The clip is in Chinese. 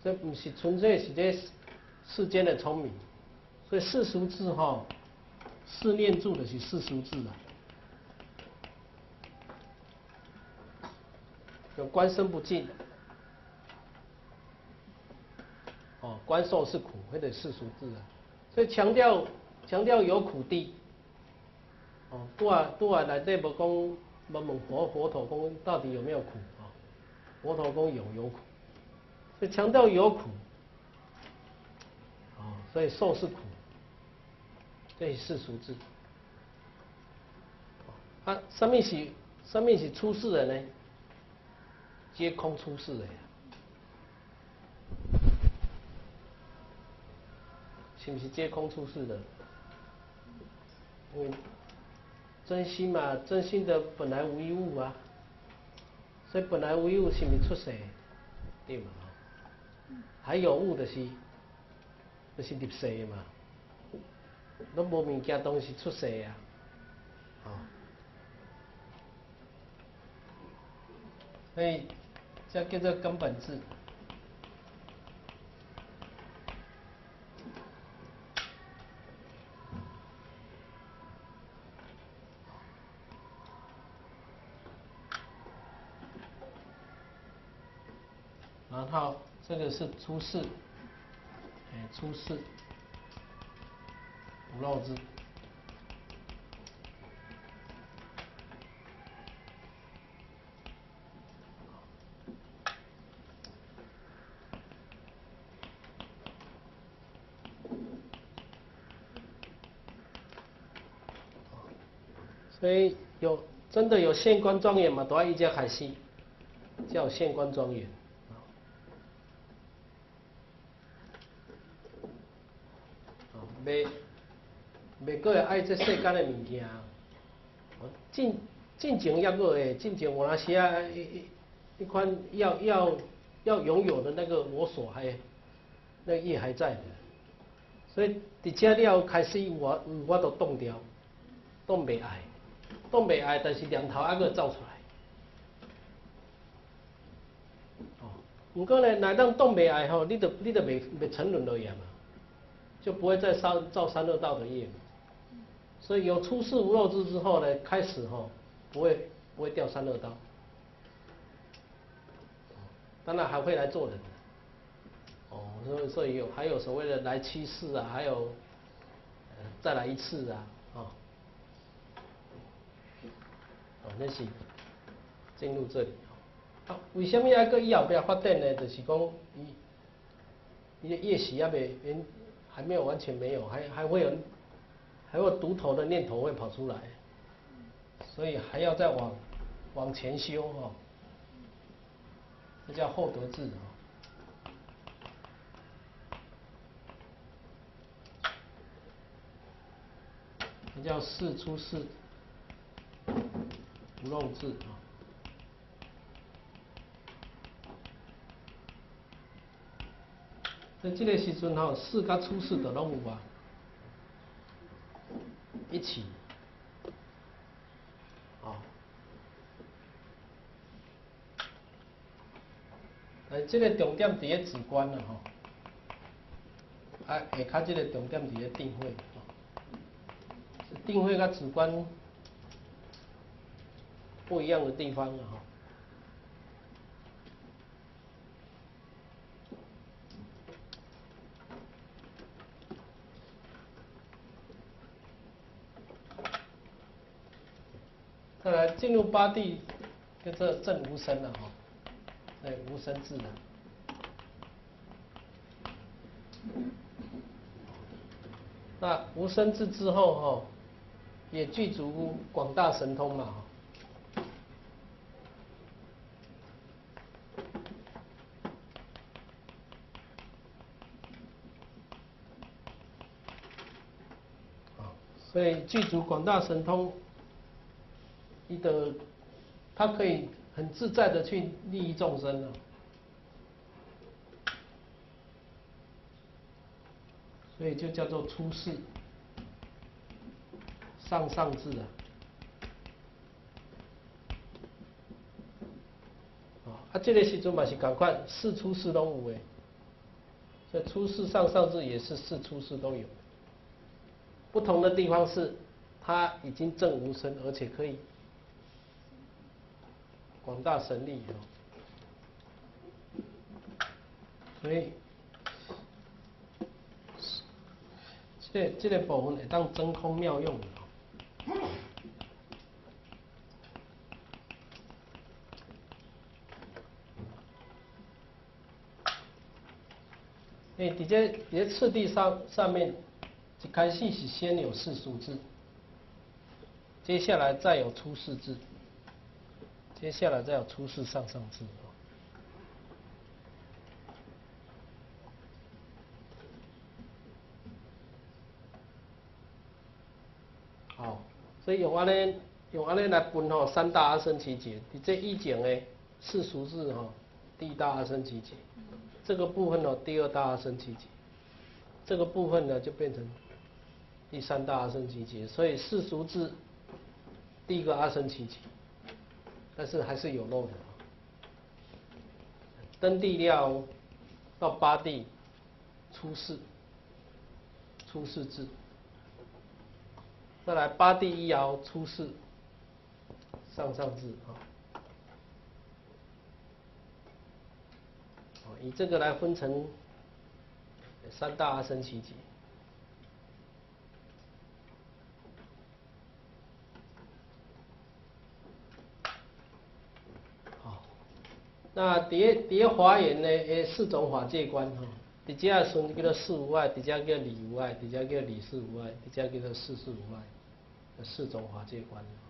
所以不是纯粹是这世间的聪明，所以世俗智哈，四念住的是世俗智啊。有观身不净，哦，观受是苦，或者世俗智啊。所以强调有苦地，哦，拄啊内底无讲，无问佛陀讲到底有没有苦啊？佛陀讲有苦，所以强调有苦，哦，所以受是苦，这是世俗智。啊，什么是出世人呢？皆空出世的呀，是不是皆空出世的？因为真心嘛，真心的本来无一物啊，所以本来无一物是不是出世？对嘛？还有物的是入世嘛，都无物件东西出世啊，哦，所以这叫做根本智。然后这个是出世，出世无漏智。所以真的有县官庄严嘛，都要一家开始，叫县官庄严。袂过会爱这世间的物件，进前也过诶，进前有那些一款要拥有的那个我所那个业还在的，所以伫这了开始我都冻掉，冻袂爱，但是念头还阁走出来。哦，不过呢，哪当冻袂爱吼，你就袂沉沦落去嘛，就不会再造三恶道的业嘛。所以有出世无漏智之后呢，开始不会掉三恶道，当然还会来做人。哦，所以还有所谓的来7世啊，还有再来一次啊，那是进入这里。啊，为什么还个以后不要发展呢？就是讲伊的业习还没有完全没有，还会有独头的念头会跑出来，所以还要再往前修哦，这叫后得智哦。这叫世出世无漏智啊。在这个时阵世甲出世的拢有啊，一起，这个重点伫咧止观啦下骹这个重点伫咧定慧，定慧甲止观不一样的地方啊再来进入八地，跟这正无生了无生智了。那无生智之后也具足广大神通嘛所以具足广大神通，他可以很自在的去利益众生了。所以就叫做出世上智啊。这个时阵嘛是同款，世出世拢有诶。 所以出世上上智也是四出世都有，不同的地方是它已经证无生，而且可以广大神力哦。所以，这个部分会当真空妙用的。伫这次第上面，一开始是先有世俗字，接下来再有出世字，接下来再有出世上上字。好，所以用安尼来分吼，三大阿僧祇劫，伫这以前的世俗字吼，第一大阿僧祇劫，这个部分第二大阿僧祇劫，这个部分呢就变成第三大阿僧祇劫，所以世俗字第一个阿僧祇劫，但是还是有漏的。登地了到八地出世字。再来八地一爻出世上上字啊，以这个来分成三大阿僧祇劫。好，那伫华严呢，四种法界观哈，伫这顺叫做事无碍，伫这叫理无碍，伫这叫理事无碍，伫这叫做事事无碍，四种法界观。